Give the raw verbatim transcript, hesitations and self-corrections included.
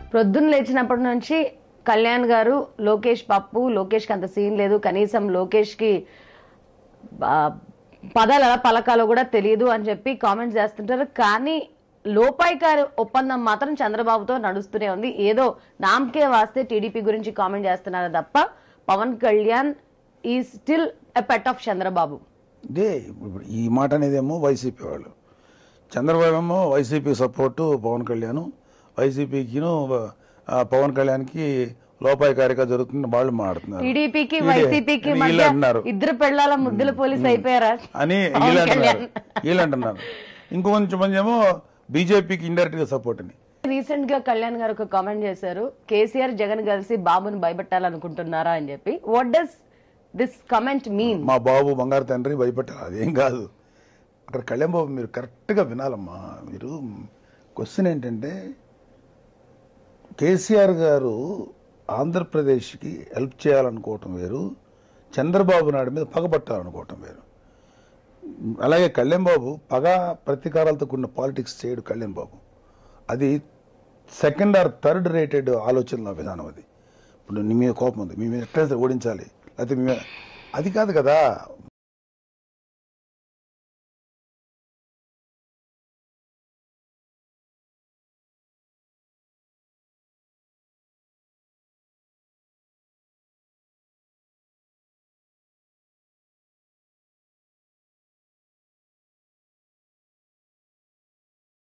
ప్రొద్దున లేచినప్పటి నుంచి కళ్యాణ్ గారు లోకేష్ పప్పు లోకేష్కి అంత సీన్ లేదు, కనీసం లోకేష్కి పదాలు ఎలా పలకాలో కూడా తెలియదు అని చెప్పి కామెంట్స్ చేస్తుంటారు. కానీ లోపాయికారి ఒప్పందం మాత్రం చంద్రబాబుతో నడుస్తూనే ఉంది. ఏదో నామకే వాస్తే టీడీపీ గురించి కామెంట్ చేస్తున్నారు తప్ప పవన్ కళ్యాణ్ ఈ still a pet of Chandrababu. ఇదే ఇప్పుడు ఈ మాట అనేదేమో వైసీపీ వాళ్ళు, చంద్రబాబు ఏమో వైసీపీ సపోర్టు పవన్ కళ్యాణ్, వైసీపీకిను పవన్ కళ్యాణ్కి లోపాయికారిగా జరుగుతుంది వాళ్ళు మాట్లాడుతున్నారు. టీడీపీకి వైసీపీకి మధ్య ఇద్దరు పెళ్ళాల ముద్దుల పోలీస్ అయిపోయారా అని వీళ్ళు అంటున్నారు వీళ్ళు అంటున్నారు ఇంకొంచెం మంది ఏమో బీజేపీకి ఇండైరెక్ట్ గా సపోర్ట్ అని. రీసెంట్ గా కళ్యాణ్ గారు ఒక కామెంట్ చేశారు, కేసీఆర్ జగన్ కలిసి బాబుని భయపెట్టాలనుకుంటున్నారా అని చెప్పి. What does this comment mean? మా బాబు బంగారు తండ్రి భయపెట్టాలి అదేం కాదు. అక్కడ కళ్యాణ్ బాబు మీరు కరెక్ట్గా వినాలమ్మా. మీరు క్వశ్చన్ ఏంటంటే కేసీఆర్ గారు ఆంధ్రప్రదేశ్కి హెల్ప్ చేయాలనుకోవటం వేరు, చంద్రబాబు నాయుడు మీద పగబట్టాలనుకోవటం వేరు. అలాగే కళ్యాణ్ బాబు పగ ప్రతీకారాలతో కూడిన పాలిటిక్స్ చేయడు కళ్యాణ్ బాబు. అది సెకండ్ ఆర్ థర్డ్ రేటెడ్ ఆలోచనల విధానం. అది ఇప్పుడు మీ మీద కోపం ఉంది, మీ మీద ఎట్లయితే ఓడించాలి లేకపోతే మీ అది కాదు కదా.